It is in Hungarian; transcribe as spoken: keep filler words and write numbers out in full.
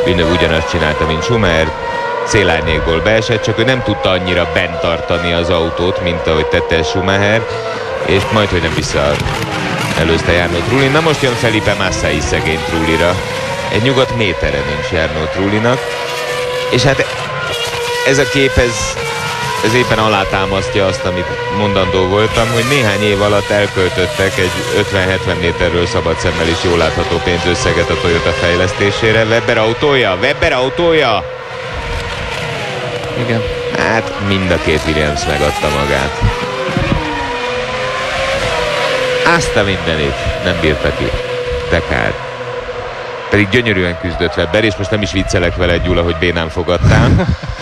Villeneuve ugyanazt csinálta, mint Schumacher, célárnyékból beesett, csak ő nem tudta annyira bent tartani az autót, mint ahogy tette Schumacher, és majd, hogy nem vissza előzte Jarno Trullin. Na most jön Felipe Massa is szegény Trullira. Egy nyugodt méterre nincs Jarno Trullinak. És hát ez a kép, ez, ez éppen alátámasztja azt, amit mondandó voltam, hogy néhány év alatt elköltöttek egy ötven-hetven méterről szabad szemmel is jól látható pénzösszeget a Toyota fejlesztésére. Webber autója? Webber autója? Igen. Hát mind a két Williams megadta magát. Azt a mindenit nem bírta ki. De kár. Pedig gyönyörűen küzdött Webber, és most nem is viccelek veled, Gyula, hogy bénán fogadtál.